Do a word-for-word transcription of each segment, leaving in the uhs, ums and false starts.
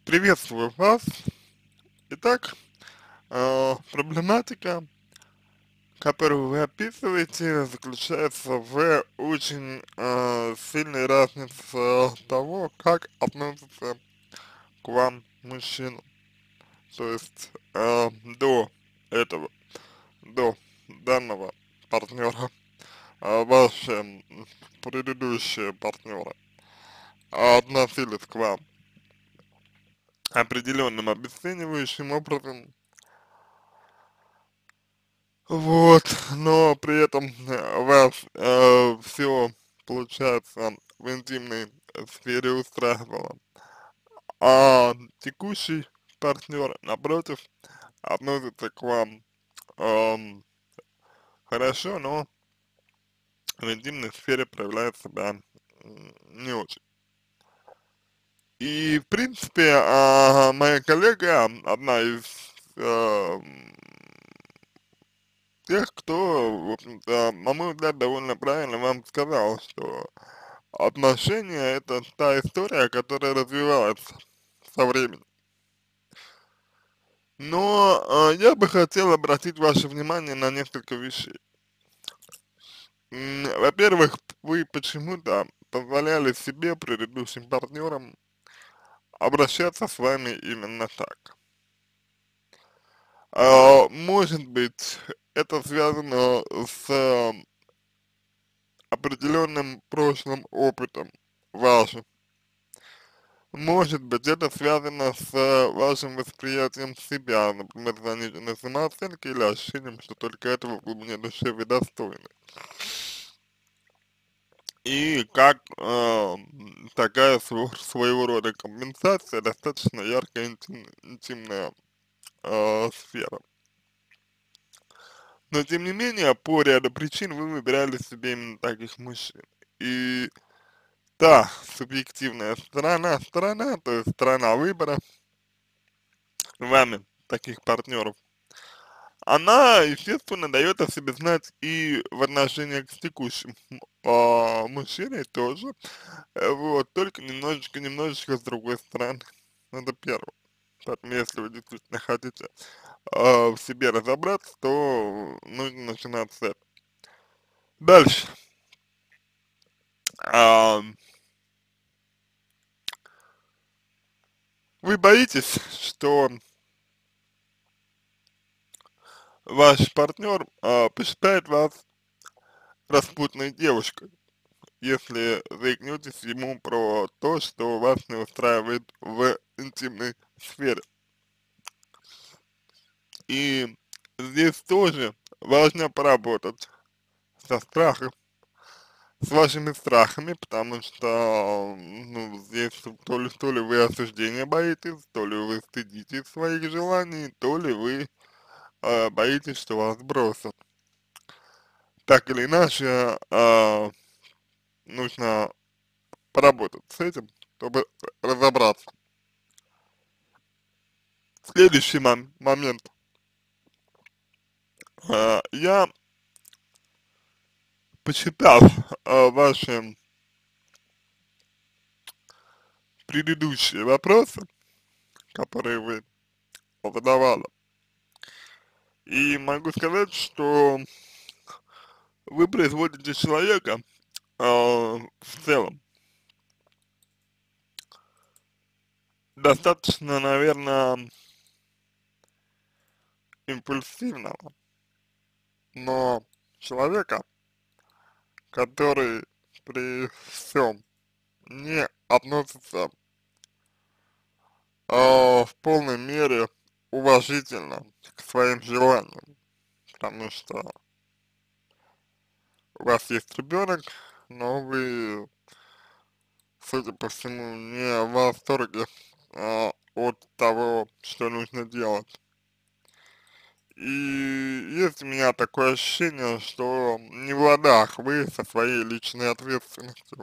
Приветствую вас. Итак, э, проблематика, которую вы описываете, заключается в очень э, сильной разнице того, как относится к вам мужчина. То есть э, до этого, до данного партнера, э, ваши м, предыдущие партнеры относились к вам определенным обесценивающим образом. Вот, но при этом э, вас э, все, получается, в интимной сфере устраивало. А текущий партнер, напротив, относится к вам эм, хорошо, но в интимной сфере проявляет себя м, не очень. И, в принципе, а, моя коллега, одна из э, тех, кто, в общем-то, на мой взгляд, довольно правильно вам сказал, что отношения — это та история, которая развивается со временем. Но э, я бы хотел обратить ваше внимание на несколько вещей. М, Во-первых, вы почему-то позволяли себе, предыдущим партнерам, обращаться с вами именно так. А, может быть, это связано с э, определенным прошлым опытом вашим. Может быть, это связано с э, вашим восприятием себя, например, заниженной самооценкой или ощущением, что только этого в глубине души вы достойны. И как э, такая своего, своего рода компенсация достаточно яркая интим- интимная э, сфера. Но тем не менее, по ряду причин вы выбирали себе именно таких мужчин. И та субъективная сторона, сторона, то есть сторона выбора вами таких партнеров, она, естественно, дает о себе знать и в отношениях к текущим а, мужчиной тоже, э, вот, только немножечко, немножечко с другой стороны. Это первое. Поэтому, если вы действительно хотите а, в себе разобраться, то нужно начинать с этого. Дальше. А, вы боитесь, что ваш партнер а, посчитает вас распутной девушкой, если заикнетесь ему про то, что вас не устраивает в интимной сфере. И здесь тоже важно поработать со страхом, с вашими страхами, потому что, ну, здесь то ли, то ли вы осуждения боитесь, то ли вы стыдитесь своих желаний, то ли вы э, боитесь, что вас бросят. Так или иначе, э, нужно поработать с этим, чтобы разобраться. Следующий мом момент. Э, я, почитав э, ваши предыдущие вопросы, которые вы задавала, и могу сказать, что вы производите человека э, в целом достаточно, наверное, импульсивного, но человека, который при всем не относится э, в полной мере уважительно к своим желаниям, потому что у вас есть ребенок, но вы, судя по всему, не в восторге э, от того, что нужно делать. И есть у меня такое ощущение, что не в ладах вы со своей личной ответственностью.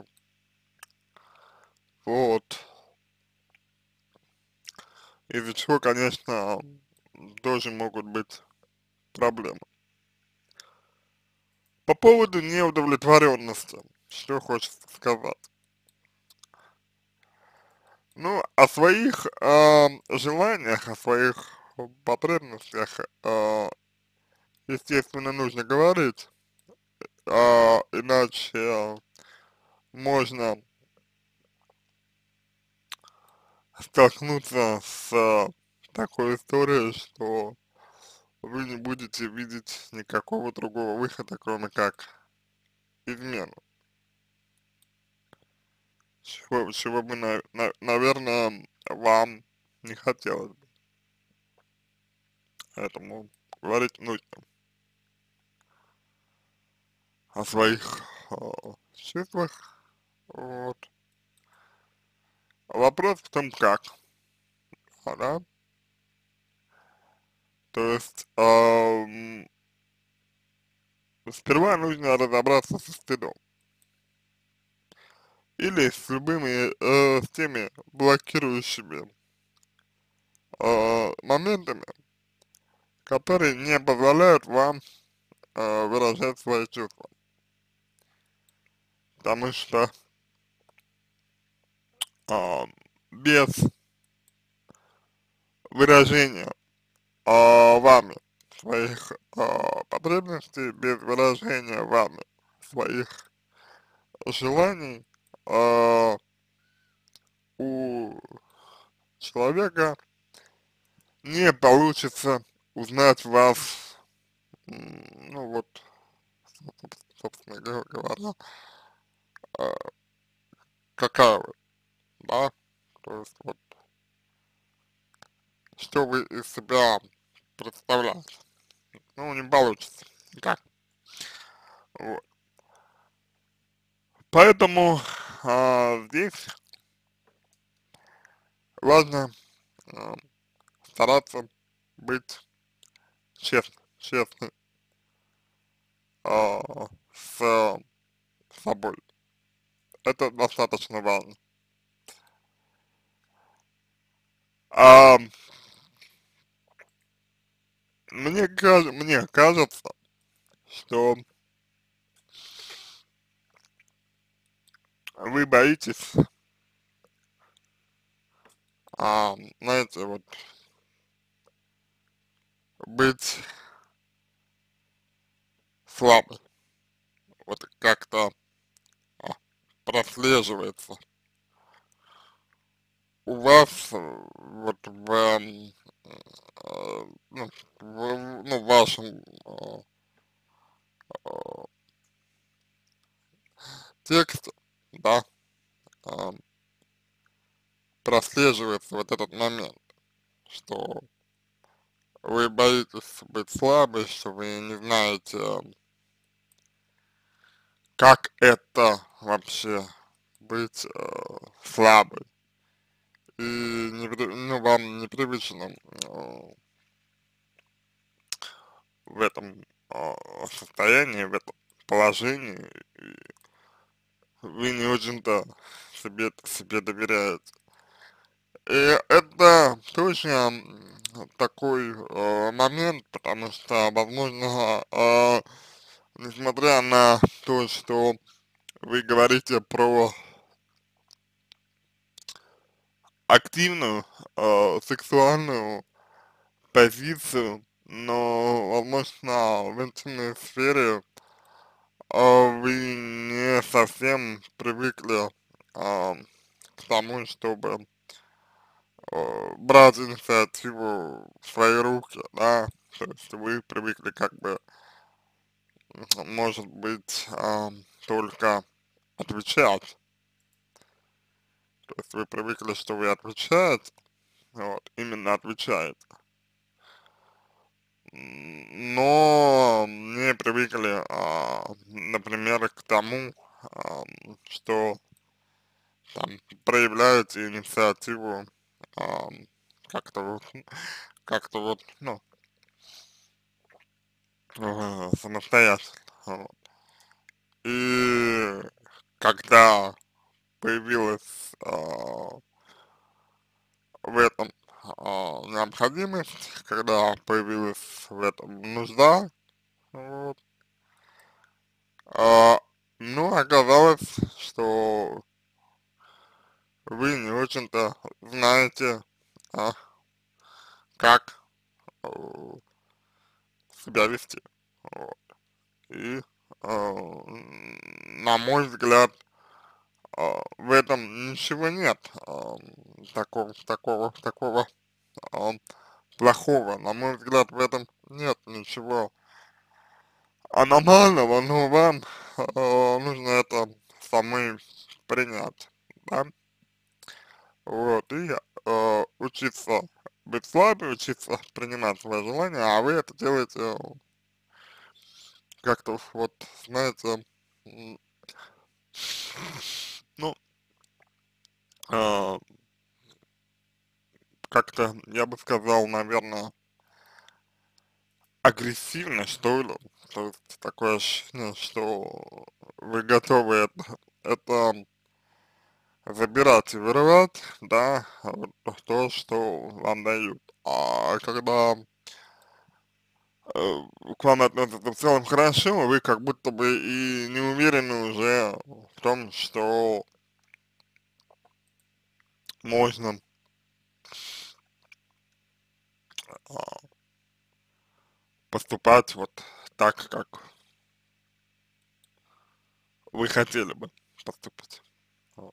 Вот. Из-за чего, конечно, тоже могут быть проблемы. По поводу неудовлетворенности, что хочется сказать. Ну, о своих э, желаниях, о своих потребностях, э, естественно, нужно говорить, а, иначе можно столкнуться с такой историей, что вы не будете видеть никакого другого выхода, кроме как измену. Чего, чего бы, на, на- наверное, вам не хотелось бы. Поэтому говорить нужно о своих э, чувствах. Вот. Вопрос в том, как, а, да? То есть, эм, сперва нужно разобраться со стыдом. Или с любыми, э, с теми блокирующими э, моментами, которые не позволяют вам э, выражать свои чувства. Потому что э, без выражения э, вами своих э, потребностей, без выражения вами своих желаний, э, у человека не получится узнать вас, м, ну вот, собственно говоря, э, какая вы, да, то есть вот, что вы из себя представляете. Ну, не получится никак. Вот. Поэтому а, здесь важно а, стараться быть честным, честным а, с собой. Это достаточно важно. А, мне, каж- мне кажется, что вы боитесь, а, знаете, вот быть слабым. Вот как-то а, прослеживается у вас э, вот в, эм, э, ну, в, ну, в вашем э, э, тексте, да, э, прослеживается вот этот момент, что вы боитесь быть слабой, что вы не знаете, как это вообще быть э, слабой. И не, при- ну, вам непривычно э, в этом э, состоянии, в этом положении, и вы не очень-то себе, себе доверяете. И это точно м, такой э, момент, потому что, возможно, э, несмотря на то, что вы говорите про активную э, сексуальную позицию, но, возможно, в интимной сфере э, вы не совсем привыкли э, к тому, чтобы э, брать инициативу в свои руки, да, то есть вы привыкли как бы, м, может быть, а, только отвечать, то есть вы привыкли, что вы отвечаете, вот, именно отвечаете, М, но не привыкли, а, например, к тому, а, что там проявляете инициативу, а, как-то вот, как-то вот, ну, э, самостоятельно, вот. И когда появилась а, в этом а, необходимость, когда появилась в этом нужда, вот, а, ну, оказалось, что вы не очень-то знаете, а, как э, себя вести. Вот. И, э, на мой взгляд, э, в этом ничего нет э, такого, такого, такого э, плохого. На мой взгляд, в этом нет ничего аномального, но вам э, нужно это самой принять, да, вот, и э, учиться быть слабым, учиться принимать свои желания, а вы это делаете как-то вот, знаете, м, ну, э, как-то, я бы сказал, наверное, агрессивно, что ли, то есть такое ощущение, что вы готовы это, это забирать и вырывать, да, вот то, что вам дают. А когда э, к вам относятся в целом хорошо, вы как будто бы и не уверены уже в том, что можно а, поступать вот так, как вы хотели бы поступить. Вот.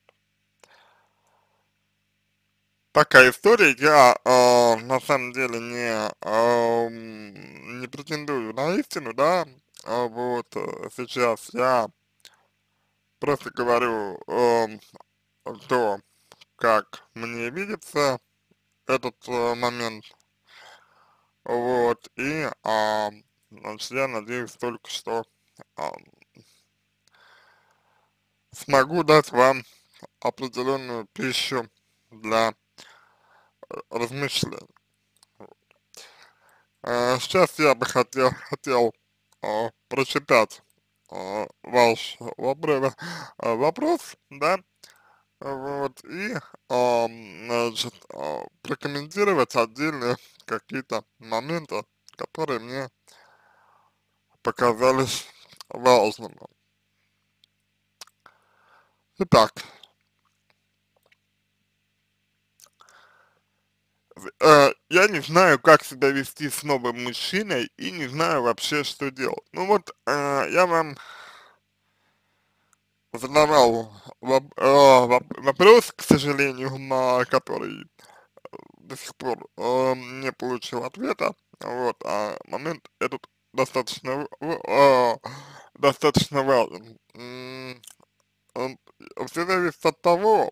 Такая история, я э, на самом деле не, э, м, не претендую на истину, да, а вот э, сейчас я просто говорю э, то, как мне видится этот э, момент, вот, и, а, значит, я надеюсь только, что а, смогу дать вам определенную пищу для э, размышлений. Э, сейчас я бы хотел, хотел э, прочитать э, ваш вопро- э, вопрос, да, вот, и, ам, значит, а, прокомментировать отдельные какие-то моменты, которые мне показались важными. Итак, э, я не знаю, как себя вести с новым мужчиной и не знаю вообще, что делать. Ну вот, э, я вам задавал воп- э, воп- вопрос, к сожалению, на который до сих пор э, не получил ответа, вот, а момент этот достаточно, в- э, достаточно важен. М, он- Все зависит от того,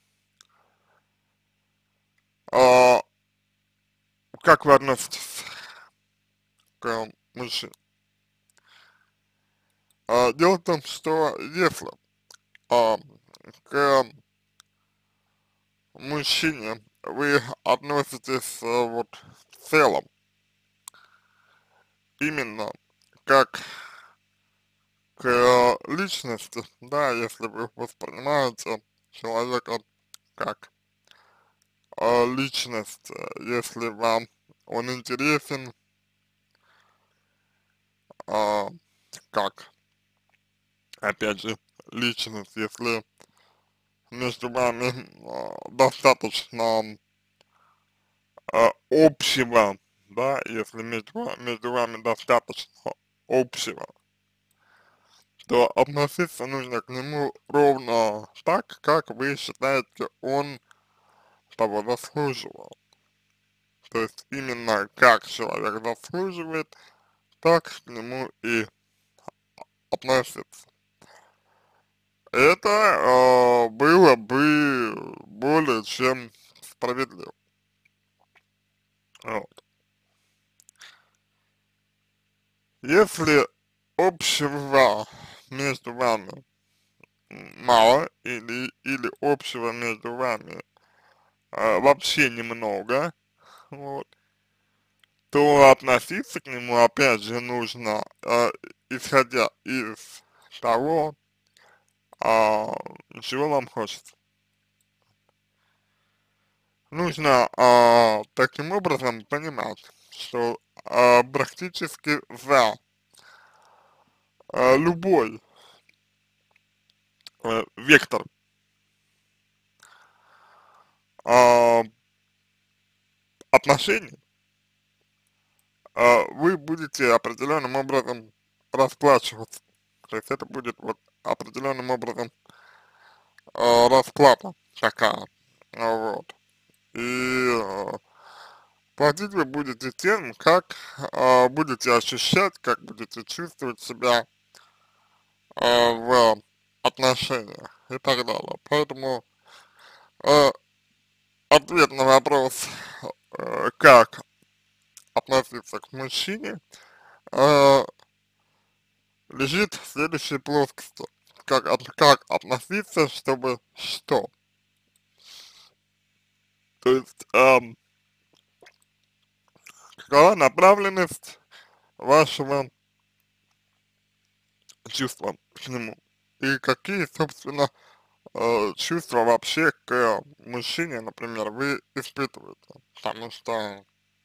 э, как вы относитесь к мужчине. А, дело в том, что если а, к мужчине вы относитесь а, вот в целом именно как к личности, да, если вы воспринимаете человека как а, личность, э, если вам он интересен а, как, опять же, личность, если между вами а, достаточно а, общего, да, если между, ва- между вами достаточно общего, то относиться нужно к нему ровно так, как вы считаете, он того заслуживал. То есть именно как человек заслуживает, так к нему и относиться. Это э, было бы более чем справедливо. Вот. Если общего между вами мало или, или общего между вами э, вообще немного, вот, то относиться к нему опять же нужно, э, исходя из того, а, чего вам хочется. Нужно а, таким образом понимать, что а, практически за а, любой э, вектор а, отношений, а, вы будете определенным образом расплачиваться. То есть это будет вот определенным образом а, расплата такая, а, вот. И а, платить вы будете тем, как а, будете ощущать, как будете чувствовать себя а, в отношениях и так далее. Поэтому а, ответ на вопрос, э, как относиться к мужчине, э, лежит в следующей плоскости. Как, от, как относиться, чтобы что? То есть, эм, какова направленность вашего чувства к нему? И какие, собственно, э, чувства вообще к мужчине, например, вы испытываете? Потому что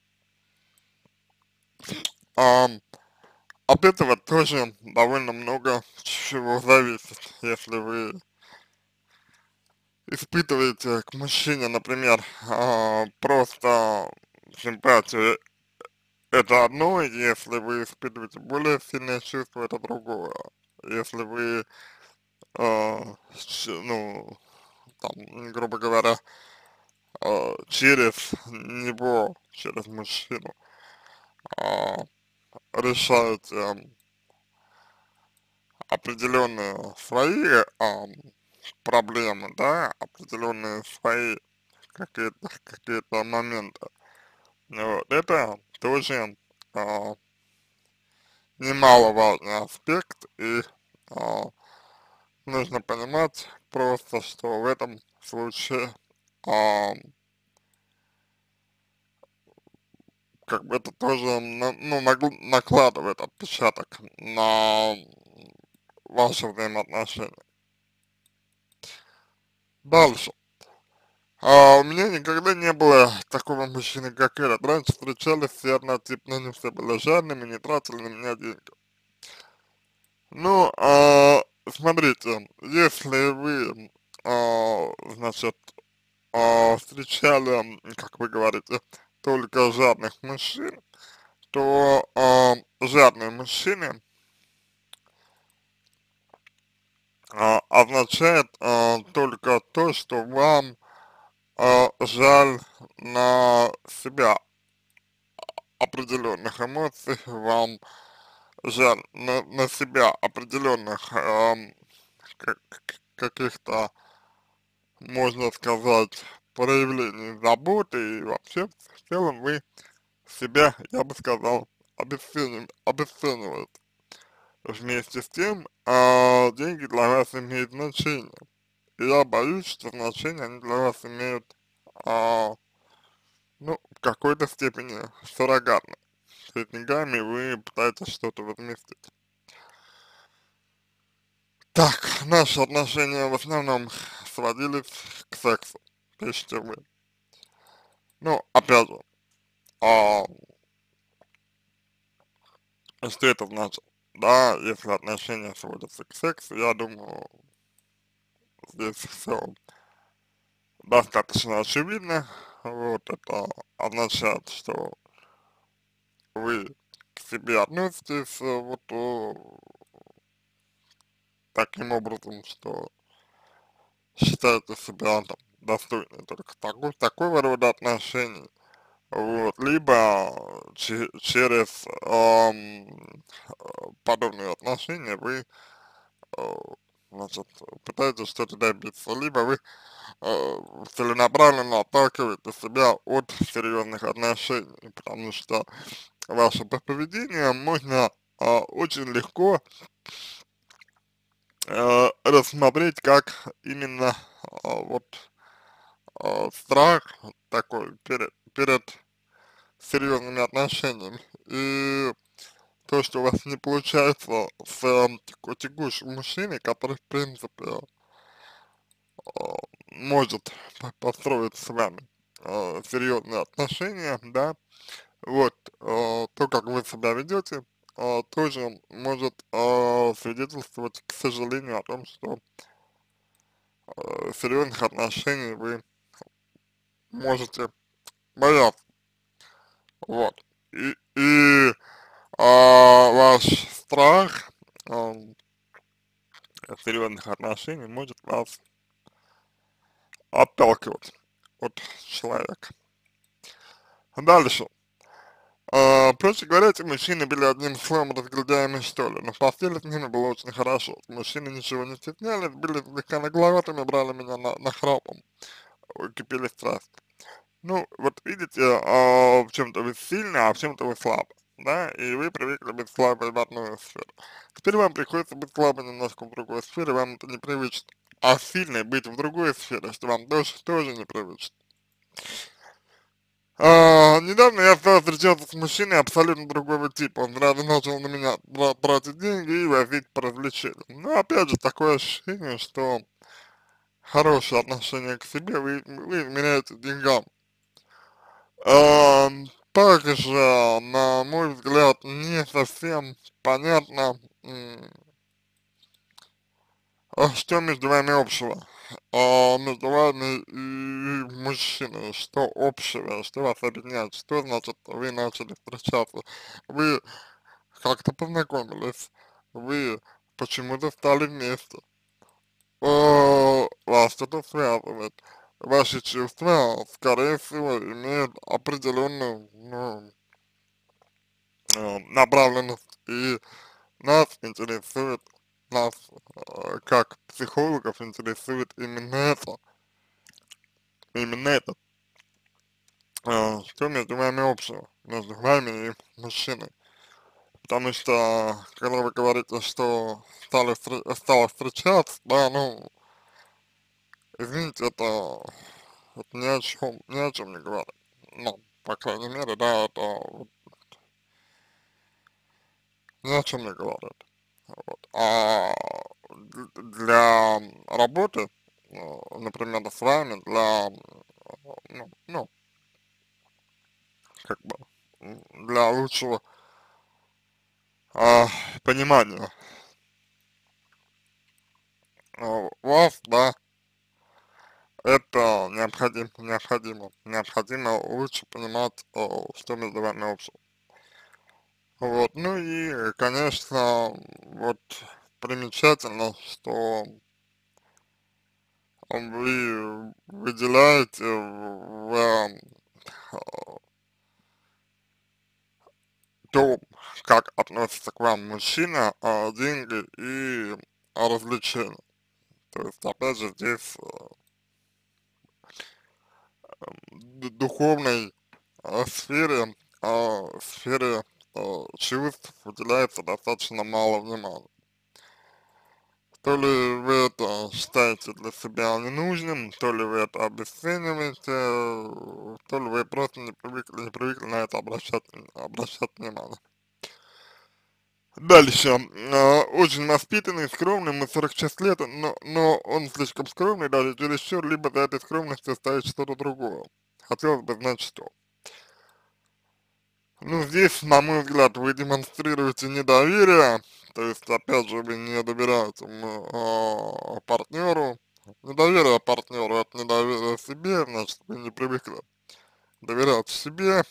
эм, от этого тоже довольно много чего зависит. Если вы испытываете к мужчине, например, а, просто симпатию, это одно, если вы испытываете более сильное чувство, это другое. Если вы, а, щ- ну, там, грубо говоря, а, через него, через мужчину, а, решаете определенные свои а, проблемы, да, определенные свои какие-то какие-то моменты. Ну вот, это тоже а, немаловажный аспект, и а, нужно понимать просто, что в этом случае а, как бы это тоже на- ну, нагло- накладывает отпечаток на ваши взаимоотношения. Дальше. А, у меня никогда не было такого мужчины, как этот. Раньше встречались все однотипно, они все были жадными, не тратили на меня деньги. Ну, а, смотрите, если вы, а, значит, а, встречали, м, как вы говорите, только жадных мужчин, то а, жадные мужчины а, означает а, только то, что вам а, жаль на себя определенных эмоций, вам жаль на, на себя определенных ам, как- каких-то, можно сказать, проявлений заботы, и вообще в целом вы себя, я бы сказал, обесценив- обесцениваете. Вместе с тем, а, деньги для вас имеют значение. И я боюсь, что значение они для вас имеют, а, ну, в какой-то степени суррогатно. То есть деньгами вы пытаетесь что-то возместить. Так, наши отношения в основном сводились к сексу, пишите вы. Ну, опять же, а, что это значит? Да, если отношения сводятся к сексу, я думаю, здесь все достаточно очевидно. Вот, это означает, что вы к себе относитесь э, вот э, таким образом, что считаете себя там достойной только такой, такого рода отношений. Вот, либо че- через ам, э, подобные отношения вы, э, значит, пытаетесь что-то добиться, либо вы э, целенаправленно отталкиваете себя от серьезных отношений, потому что ваше поведение можно э, очень легко э, рассмотреть как именно э, вот э, страх такой перед, перед серьезными отношениями. И то, что у вас не получается с э, теку- текущим мужчиной, который, в принципе, э, может по- построить с вами э, серьезные отношения, да, вот, э, то, как вы себя ведете, э, тоже может э, свидетельствовать, к сожалению, о том, что э, серьезных отношений вы можете бояться, вот. И, и а, ваш страх а, серьезных отношений может вас отталкивать от человека. Дальше. А, проще говоря, эти мужчины были одним словом разгильдяями, что ли, но в постели с ними было очень хорошо. Мужчины ничего не стеснялись, были слегка нагловатыми, брали меня на, на храпом, кипели страсти. Ну, вот видите, а, в чем-то вы сильны, а в чем-то вы слабы, да, и вы привыкли быть слабой в одной сфере. Теперь вам приходится быть слабой немножко в другой сфере, вам это непривычно. А сильной быть в другой сфере, что вам тоже, тоже непривычно. А, недавно я стал встречаться с мужчиной абсолютно другого типа. Он сразу начал на меня тра- тратить деньги и возить по развлечениям. Но опять же, такое ощущение, что хорошее отношение к себе вы, вы измеряете деньгам. А, также, на мой взгляд, не совсем понятно, м, а что между вами общего. А, между вами и мужчиной, что общего, что вас объединяет, что значит вы начали встречаться, вы как-то познакомились, вы почему-то стали вместе, О, вас что-то связывает, ваши чувства, скорее всего, имеют определенную, ну, э, направленность, и нас интересует, нас, э, как психологов, интересует именно это, именно это, э, что между вами общего, между вами и мужчиной. Потому что, когда вы говорите, что стали, встр- стало встречаться, да, ну, извините, это, это ни о чем, ни о чем не говорит. Ну, по крайней мере, да, это вот ни о чем не говорит. Вот. А д- для работы, э, например, с вами, для, э, ну, ну, как бы, м, для лучшего а, понимания э, вас, да, это необходимо, необходимо, необходимо лучше понимать, о, что между вами общего. Вот, ну и, конечно, вот примечательно, что вы выделяете в, э, том, как относится к вам мужчина, а, деньги и а, развлечения. То есть, опять же, здесь э, д- духовной а, сфере, а, сфере а, чувств уделяется достаточно мало внимания. То ли вы это считаете для себя ненужным, то ли вы это обесцениваете, э, то ли вы просто не привыкли, не привыкли на это обращать, обращать внимание. Дальше. А, очень воспитанный, скромный, ему сорок шесть лет, но, но он слишком скромный, даже чересчур, либо за этой скромностью стоит что-то другое. Хотелось бы знать, что. Ну, здесь, на мой взгляд, вы демонстрируете недоверие, то есть, опять же, вы не доверяете м, а, партнеру. Недоверие партнеру — это недоверие себе, значит, вы не привыкли доверять себе,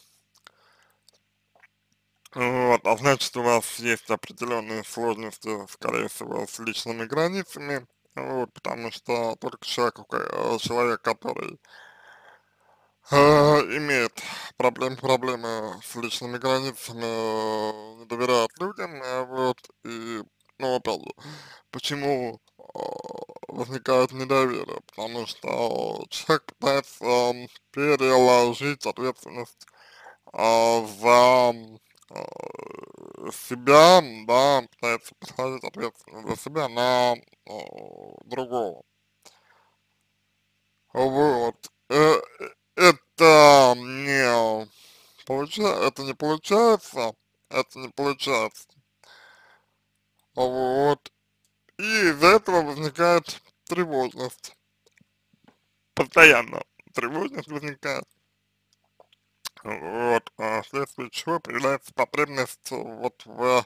вот, а значит, у вас есть определенные сложности, скорее всего, с личными границами, вот, потому что только человек, у ко- э, человек, который э, имеет проблем, проблемы с личными границами, э, не доверяет людям, э, вот, и, ну, опять же, почему э, возникает недоверие, потому что человек пытается м, переложить ответственность а, за а, себя, да, пытается посмотреть ответственность за себя на а, другого. Вот. Э, э, это не получается, это не получается, это не получается. Вот. И из-за этого возникает тревожность. Постоянно тревожность возникает. Вот. А вследствие чего появляется потребность вот в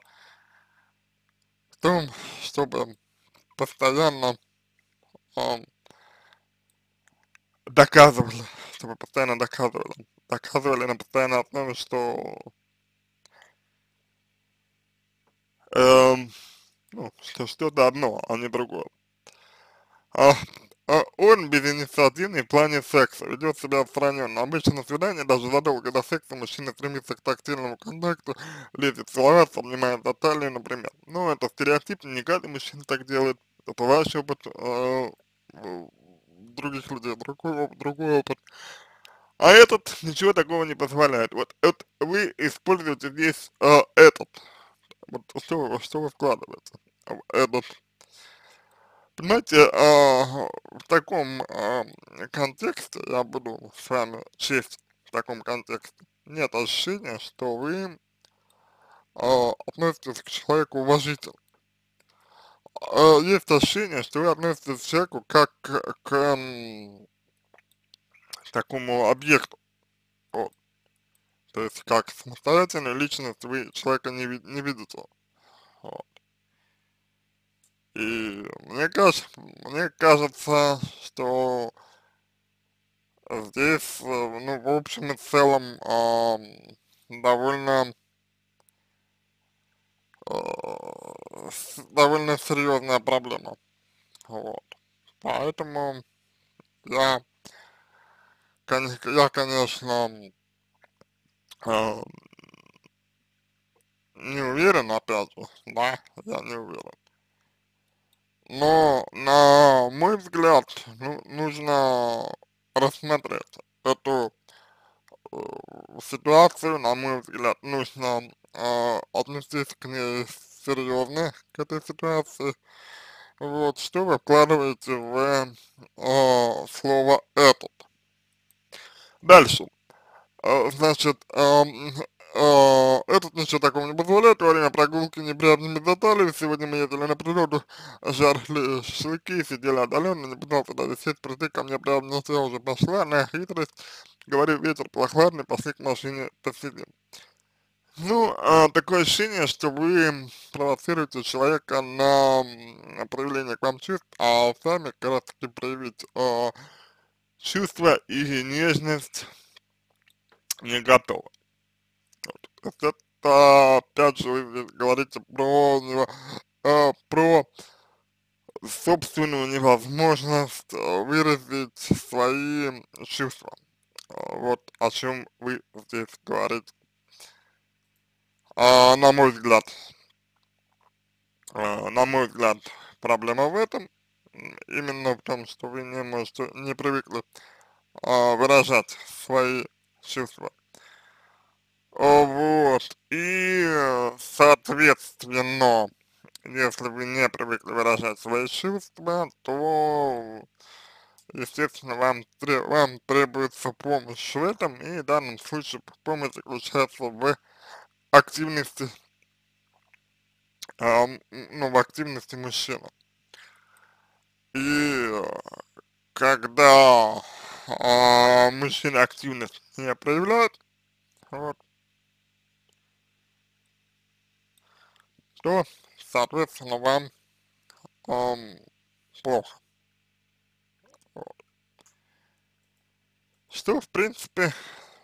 том, чтобы постоянно а, доказывали, чтобы постоянно доказывали, доказывали на постоянной основе, что, эм, ну, что что-то одно, а не другое. А, а он безинициативный в плане секса, ведет себя отстраненно. Обычно на свидание, даже задолго до секса, мужчина стремится к тактильному контакту, лезет целоваться, обнимает за талию, например. Ну, это стереотип, не каждый мужчина так делает. Это ваш опыт, э, э, других людей, другой, оп- другой опыт. А этот ничего такого не позволяет. Вот, вот вы используете здесь э, этот. Вот что, вы- что вы вкладываете в этот. Понимаете, а, в таком а, контексте, я буду с вами честь в таком контексте, нет ощущения, что вы а, относитесь к человеку уважительно. А, есть ощущение, что вы относитесь к человеку как к, к, м, такому объекту. Вот. То есть как самостоятельную личность вы человека не, ви- не видите. Вот. И мне кажется, мне кажется, что здесь, э, ну, в общем и целом, ам, довольно, э, с- довольно серьезная проблема. Вот. Поэтому я, кон- я, конечно, ам, не уверен, опять же, да, я не уверен. Но, на мой взгляд, ну, нужно рассмотреть эту э, ситуацию, на мой взгляд, нужно э, отнестись к ней серьезно, к этой ситуации. Вот, что вы вкладываете в э, слово «этот». Дальше. Э, значит, эм, э, этот ничего такого не позволяет, во время прогулки не приобнями за талию, сегодня мы ездили на природу, жарили шашлыки, сидели отдаленно, не пытался даже сесть, прийти ко мне приобнять, я уже пошла на хитрость, говорю, ветер прохладный, пошли к машине, посидим. Ну, а, такое ощущение, что вы провоцируете человека на м, проявление к вам чувств, а сами как раз таки проявить а, чувства и нежность не готовы. То есть это, опять же, вы здесь говорите про, нево- а, про собственную невозможность а, выразить свои чувства. А, Вот о чем вы здесь говорите. А, на мой взгляд, а, на мой взгляд, проблема в этом, м, именно в том, что вы не можете, не привыкли а, выражать свои чувства. А, Вот, и, э, соответственно, если вы не привыкли выражать свои чувства, то, естественно, вам, тре- вам требуется помощь в этом, и в данном случае помощь заключается в активности, а, м, ну, в активности мужчины. И э, когда а, мужчина активность не проявляет, вот, то, соответственно, вам ам, плохо. Вот. Что, в принципе,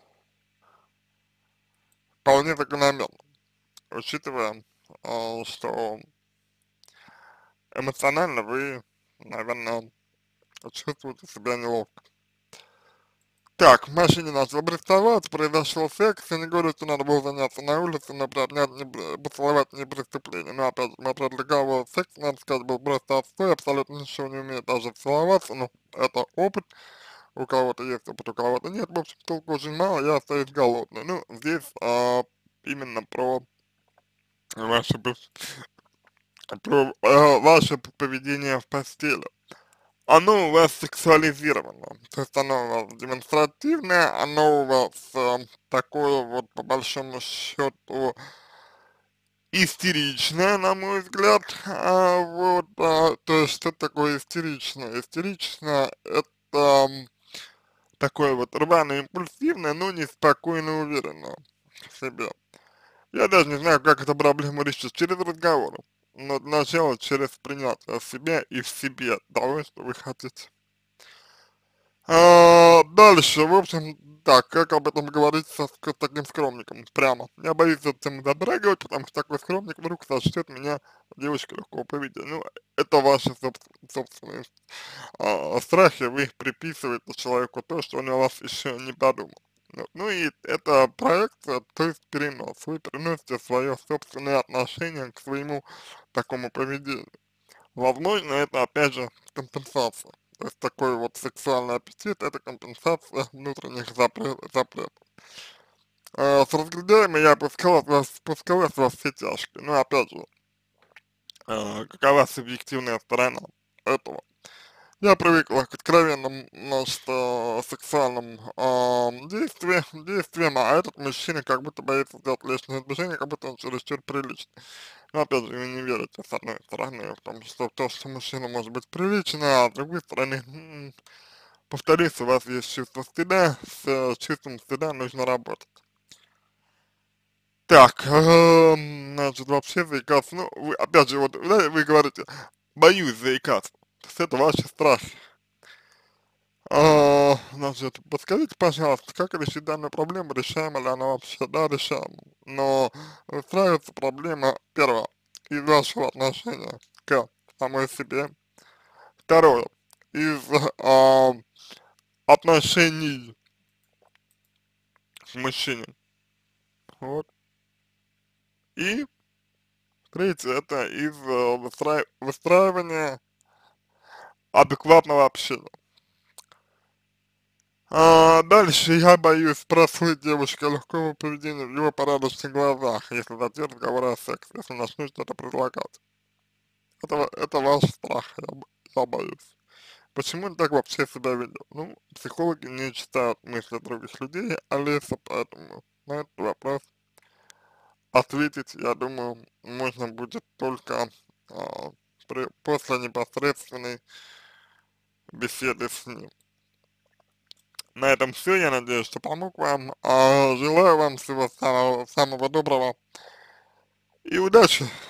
вполне закономерно, учитывая, а, что эмоционально вы, наверное, чувствуете себя неловко. Так, в машине начал приставать, произошел секс, и не говорю, что надо было заняться на улице, но обнять, не, б- поцеловать не преступление. Но опять же, смотря для кого секс, надо сказать, был просто отстой, абсолютно ничего не умеет даже целоваться, ну, это опыт, у кого-то есть опыт, у кого-то нет, в общем, толку очень мало, я остаюсь голодный. Ну, здесь а, именно про ваше, быв- про а, ваше поведение в постели. Оно у вас сексуализировано, то есть оно у вас демонстративное, оно у вас э, такое вот по большому счету истеричное, на мой взгляд, а, вот, а, то есть что такое истеричное? Истеричное это м, такое вот рваное, импульсивное, но неспокойно уверенное в себе. Я даже не знаю, как эту проблему решить, через разговор, но для начала через принятие себя и в себе того, что вы хотите. А, дальше, в общем, так, как об этом говорить со ск таким скромником? Прямо. Я боюсь эту тему затрагивать, потому что такой скромник вдруг сочтет меня девушкой легкого поведения. Ну, это ваши собс собственные а, страхи, вы их приписываете человеку то, что он о вас еще не подумал. Ну, ну и это проекция, то есть перенос. Вы переносите свое собственное отношение к своему такому поведению. Возможно, это опять же компенсация. То есть такой вот сексуальный аппетит — это компенсация внутренних запре- запретов. Э, с разгильдяями я пускал, вас, спускалась во все тяжкие. Но опять же, э, какова субъективная сторона этого? Я привыкла к откровенным, значит, э, сексуальным ам, действиям, действиям, а этот мужчина как будто боится сделать лишнее движение, как будто он чересчур приличный. Но опять же, вы не верите, с одной стороны, в том, что то, что мужчина может быть приличный, а с другой стороны, м, повторюсь, у вас есть чувство стыда, с э, чувством стыда нужно работать. Так, эм, значит, вообще заикаться, ну, вы, опять же, вот, да, вы говорите, боюсь заикаться, то есть это ваши страхи. А, значит, подскажите, пожалуйста, как решить данную проблему, решаема ли она вообще? Да, решаема, но устраивается проблема, первое, из вашего отношения к самой себе, второе, из а, отношений с мужчиной, вот, и третье, это из э, выстраив- выстраивания адекватного общения. А дальше я боюсь прослыть девушкой легкого поведения в его порядочных глазах, если зайти разговор о сексе, если начну что-то предлагать. Это, ва- это ваш страх, я, б- я боюсь. Почему он так вообще себя ведет? Ну, психологи не читают мысли других людей, Алиса, поэтому на этот вопрос ответить, я думаю, можно будет только а, при, после непосредственной беседы с ним. На этом все, я надеюсь, что помог вам. А, желаю вам всего самого, самого доброго и удачи!